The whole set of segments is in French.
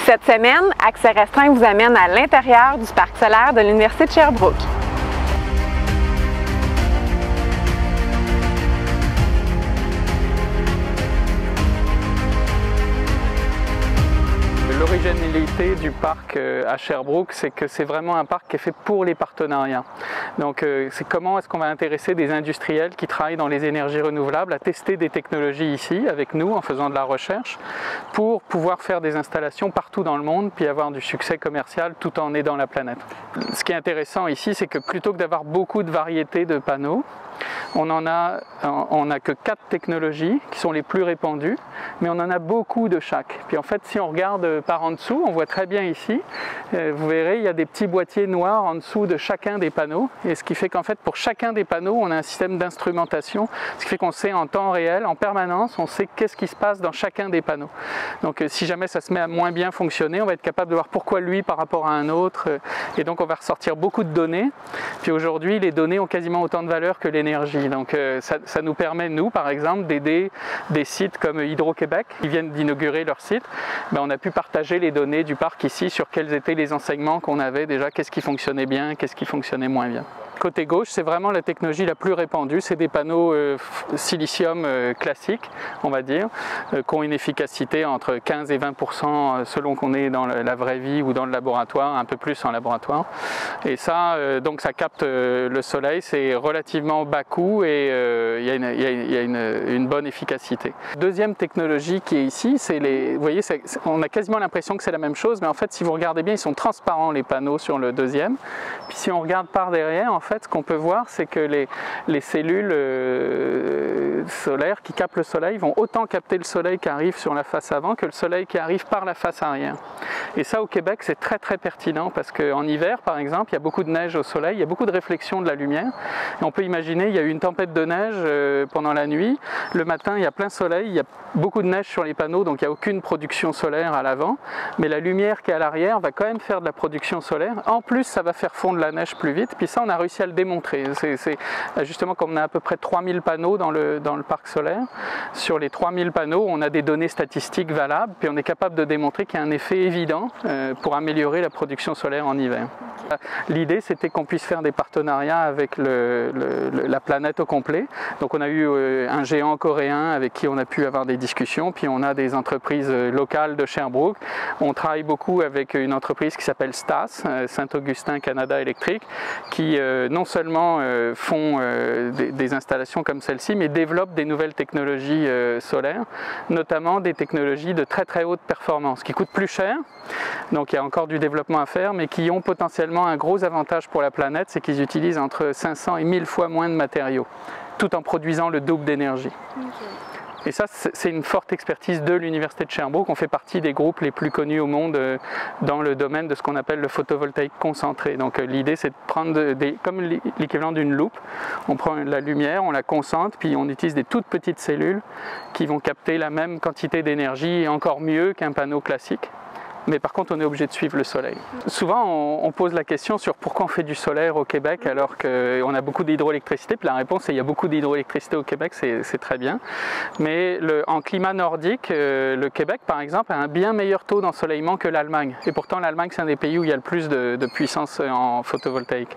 Cette semaine, Accès restreint vous amène à l'intérieur du parc solaire de l'Université de Sherbrooke. L'originalité du parc à Sherbrooke, c'est que c'est vraiment un parc qui est fait pour les partenariats. Donc c'est comment est-ce qu'on va intéresser des industriels qui travaillent dans les énergies renouvelables à tester des technologies ici avec nous en faisant de la recherche pour pouvoir faire des installations partout dans le monde puis avoir du succès commercial tout en aidant la planète. Ce qui est intéressant ici, c'est que plutôt que d'avoir beaucoup de variétés de panneaux, on n'a que 4 technologies qui sont les plus répandues, mais on en a beaucoup de chaque. Puis en fait, si on regarde par en dessous, on voit très bien ici, vous verrez, il y a des petits boîtiers noirs en dessous de chacun des panneaux, et ce qui fait qu'en fait, pour chacun des panneaux, on a un système d'instrumentation, ce qui fait qu'on sait en temps réel, en permanence, on sait qu'est-ce qui se passe dans chacun des panneaux. Donc si jamais ça se met à moins bien fonctionner, on va être capable de voir pourquoi lui par rapport à un autre, et donc on va ressortir beaucoup de données. Puis aujourd'hui, les données ont quasiment autant de valeur que l'énergie. Donc ça nous permet, nous, par exemple, d'aider des sites comme Hydro-Québec, qui viennent d'inaugurer leur site. On a pu partager les données du parc ici sur quels étaient les enseignements qu'on avait déjà, qu'est-ce qui fonctionnait bien, qu'est-ce qui fonctionnait moins bien. Côté gauche, c'est vraiment la technologie la plus répandue, c'est des panneaux silicium classiques, on va dire, qui ont une efficacité entre 15 et 20% selon qu'on est dans la vraie vie ou dans le laboratoire, un peu plus en laboratoire. Et ça, donc ça capte le soleil, c'est relativement bas coût et il y a une bonne efficacité. Deuxième technologie qui est ici, c'est les, vous voyez, on a quasiment l'impression que c'est la même chose, mais en fait, si vous regardez bien, ils sont transparents les panneaux sur le deuxième. Puis si on regarde par derrière, en fait, ce qu'on peut voir, c'est que les cellules solaires qui captent le soleil vont autant capter le soleil qui arrive sur la face avant que le soleil qui arrive par la face arrière. Et ça, au Québec, c'est très très pertinent parce qu'en hiver, par exemple, il y a beaucoup de neige au soleil, il y a beaucoup de réflexion de la lumière. Et on peut imaginer, il y a eu une tempête de neige pendant la nuit. Le matin, il y a plein soleil, il y a beaucoup de neige sur les panneaux, donc il n'y a aucune production solaire à l'avant. Mais la lumière qui est à l'arrière va quand même faire de la production solaire. En plus, ça va faire fondre la neige plus vite. Puis ça, on a réussi à le démontrer. C'est justement comme on a à peu près 3000 panneaux dans le parc solaire. Sur les 3000 panneaux, on a des données statistiques valables, puis on est capable de démontrer qu'il y a un effet évident pour améliorer la production solaire en hiver. L'idée, c'était qu'on puisse faire des partenariats avec la planète au complet. Donc on a eu un géant coréen avec qui on a pu avoir des discussions, puis on a des entreprises locales de Sherbrooke. On travaille beaucoup avec une entreprise qui s'appelle STAS, Saint-Augustin Canada Électrique, qui non seulement font des installations comme celle-ci, mais développent des nouvelles technologies solaires, notamment des technologies de très très haute performance, qui coûtent plus cher, donc il y a encore du développement à faire, mais qui ont potentiellement un gros avantage pour la planète, c'est qu'ils utilisent entre 500 et 1000 fois moins de matériaux, tout en produisant le double d'énergie. Okay. Et ça, c'est une forte expertise de l'Université de Sherbrooke. On fait partie des groupes les plus connus au monde dans le domaine de ce qu'on appelle le photovoltaïque concentré. Donc l'idée, c'est de prendre comme l'équivalent d'une loupe. On prend la lumière, on la concentre, puis on utilise des toutes petites cellules qui vont capter la même quantité d'énergie et encore mieux qu'un panneau classique. Mais par contre, on est obligé de suivre le soleil. Souvent, on pose la question sur pourquoi on fait du solaire au Québec alors qu'on a beaucoup d'hydroélectricité. Puis la réponse est qu'il y a beaucoup d'hydroélectricité au Québec, c'est très bien. Mais en climat nordique, le Québec, par exemple, a un bien meilleur taux d'ensoleillement que l'Allemagne. Et pourtant, l'Allemagne, c'est un des pays où il y a le plus de puissance en photovoltaïque.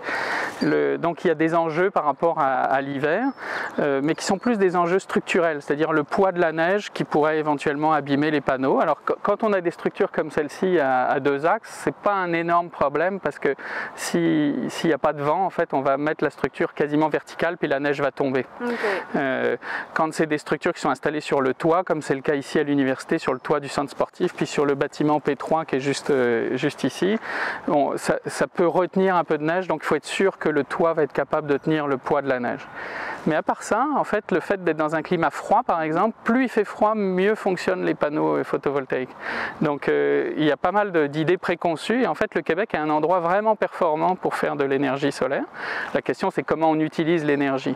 Donc, il y a des enjeux par rapport à l'hiver, mais qui sont plus des enjeux structurels, c'est-à-dire le poids de la neige qui pourrait éventuellement abîmer les panneaux. Alors, quand on a des structures comme celle-ci, à 2 axes, c'est pas un énorme problème parce que s'il n'y a pas de vent, en fait, on va mettre la structure quasiment verticale puis la neige va tomber. Okay. Quand c'est des structures qui sont installées sur le toit, comme c'est le cas ici à l'université, sur le toit du centre sportif, puis sur le bâtiment P3 qui est juste ici, bon, ça peut retenir un peu de neige, donc il faut être sûr que le toit va être capable de tenir le poids de la neige. Mais à part ça, en fait, le fait d'être dans un climat froid, par exemple, plus il fait froid, mieux fonctionnent les panneaux photovoltaïques. Donc il y a pas mal d'idées préconçues et en fait le Québec est un endroit vraiment performant pour faire de l'énergie solaire. La question, c'est comment on utilise l'énergie.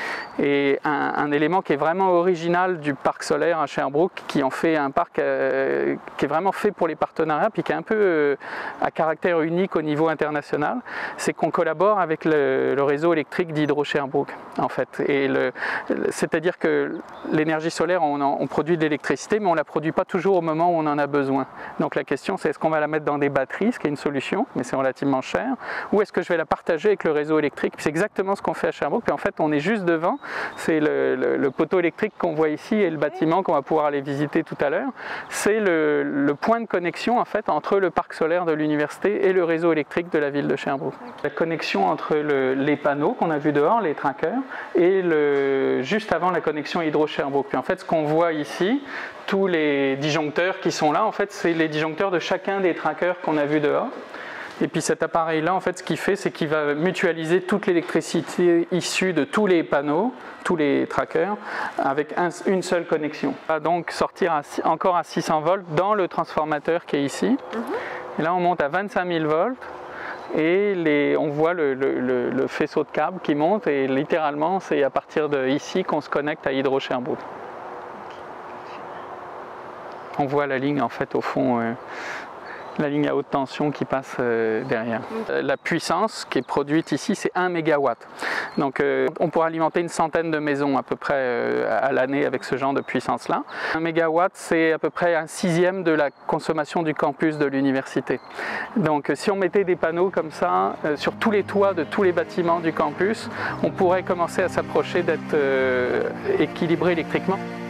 Et un élément qui est vraiment original du parc solaire à Sherbrooke, qui en fait un parc qui est vraiment fait pour les partenariats, puis qui est un peu à caractère unique au niveau international, c'est qu'on collabore avec le réseau électrique d'Hydro-Sherbrooke, en fait. C'est-à-dire que l'énergie solaire, on produit de l'électricité, mais on ne la produit pas toujours au moment où on en a besoin. Donc la question question, c'est est-ce qu'on va la mettre dans des batteries, ce qui est une solution, mais c'est relativement cher, ou est-ce que je vais la partager avec le réseau électrique. C'est exactement ce qu'on fait à Sherbrooke, puis en fait on est juste devant, c'est le poteau électrique qu'on voit ici et le bâtiment qu'on va pouvoir aller visiter tout à l'heure. C'est le point de connexion en fait entre le parc solaire de l'université et le réseau électrique de la ville de Sherbrooke. La connexion entre les panneaux qu'on a vus dehors, les trackers, et juste avant la connexion Hydro-Sherbrooke. Puis en fait ce qu'on voit ici, tous les disjoncteurs qui sont là, en fait c'est les disjoncteurs de chacun des trackers qu'on a vus dehors. Et puis cet appareil-là, en fait, ce qu'il fait, c'est qu'il va mutualiser toute l'électricité issue de tous les panneaux, tous les trackers, avec une seule connexion. On va donc sortir encore à 600 volts dans le transformateur qui est ici. Et là, on monte à 25 000 volts. Et on voit le faisceau de câbles qui monte. Et littéralement, c'est à partir d'ici qu'on se connecte à Hydro-Sherbrooke. On voit la ligne, en fait, au fond... la ligne à haute tension qui passe derrière. La puissance qui est produite ici, c'est 1 MW. Donc on pourra alimenter une centaine de maisons à peu près à l'année avec ce genre de puissance-là. 1 MW, c'est à peu près un sixième de la consommation du campus de l'université. Donc si on mettait des panneaux comme ça sur tous les toits de tous les bâtiments du campus, on pourrait commencer à s'approcher d'être équilibré électriquement.